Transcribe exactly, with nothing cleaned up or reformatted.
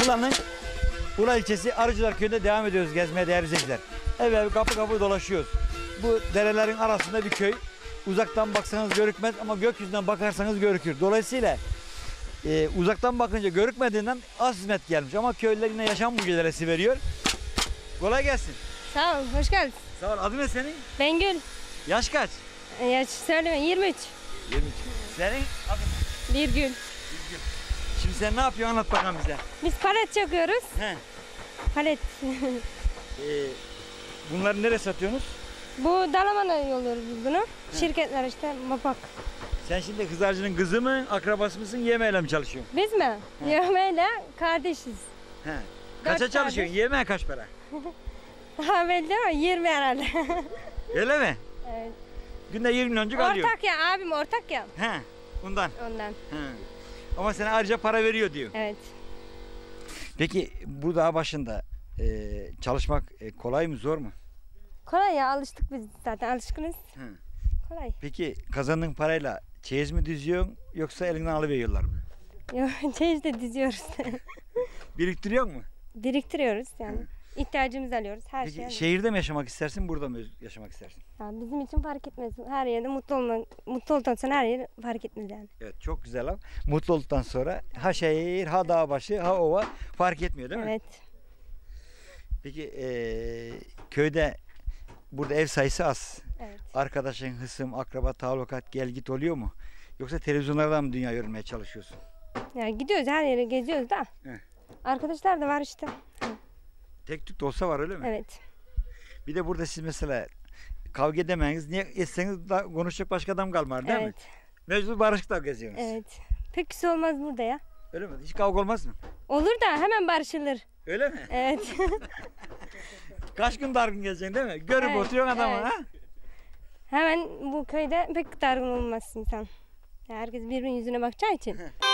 Muğla'nın Ula ilçesi Arıcılar Köyü'nde devam ediyoruz gezmeye değerli izleyiciler. Evet, kapı kapı dolaşıyoruz. Bu derelerin arasında bir köy. Uzaktan baksanız görükmez ama gökyüzünden bakarsanız görükür. Dolayısıyla e, uzaktan bakınca görükmediğinden az hizmet gelmiş ama köylüler yine yaşam mücadelesi veriyor. Kolay gelsin. Sağ ol, hoş geldin. Sağ ol. Adın ne senin? Bengül. Yaş kaç? Yaş söyleme, yirmi üç. yirmi üç. Senin adın? Birgül. Şimdi sen ne yapıyorsun, anlat bakalım bize. Biz palet çakıyoruz. He. Palet. Ee, bunları nereye satıyorsunuz? Bu Dalaman'a yolluyoruz biz bunu. He. Şirketler işte, Mapak. Sen şimdi Hızarcı'nın kızı mı, akrabası mısın, yemeğiyle mi çalışıyorsun? Biz mi? He. Yemeğiyle kardeşiz. He. Kaça Dört çalışıyorsun? kardeş. Yemeğe kaç para? Daha belli değil mi? yirmi herhalde. Öyle mi? Evet. Günde yirmi milyoncu alıyor. Ortak ya, abim ortak ya. He. Ondan. Ondan. He. Ama sana ayrıca para veriyor diyor. Evet. Peki bu dağ başında e, çalışmak e, kolay mı, zor mu? Kolay ya, alıştık biz zaten, alışkınız. He. Kolay. Peki kazandığın parayla çeyiz mi düzüyorsun yoksa elinden alıveriyorlar mı? Yok, çeyiz de diziyoruz. Biriktiriyor mu? Biriktiriyoruz yani. Hı. İhtiyacımızı alıyoruz, her Peki şeyi. şehirde mi yaşamak istersin, burada mı yaşamak istersin? Ya bizim için fark etmez. Her yerde mutlu olmak, mutlu olduktan sonra her yer fark etmez yani. Evet, çok güzel laf. Mutlu olduktan sonra ha şehir, ha dağ başı, ha ova fark etmiyor değil mi? Evet. Peki e, köyde burada ev sayısı az. Evet. Arkadaşın, hısım, akraba, talukat, gel git oluyor mu? Yoksa televizyonlardan mı dünya görmeye çalışıyorsun? Yani gidiyoruz, her yere geziyoruz da. He. Arkadaşlar da var işte. Tek tük de olsa var, öyle mi? Evet. Bir de burada siz mesela kavga edemeyiniz. Niye etseniz da konuşacak başka adam kalmar değil Evet. mi? Mecbur barışıkla geziyorsunuz. Evet. Pek küsü olmaz burada ya. Öyle mi? Hiç kavga olmaz mı? Olur da hemen barışılır. Öyle mi? Evet. Kaç gün dargın gezeceksin değil mi? Görüp Evet, oturuyorsun adamı evet. ha? Hemen bu köyde pek dargın olmaz insan. Herkes birbirinin yüzüne bakacağı için.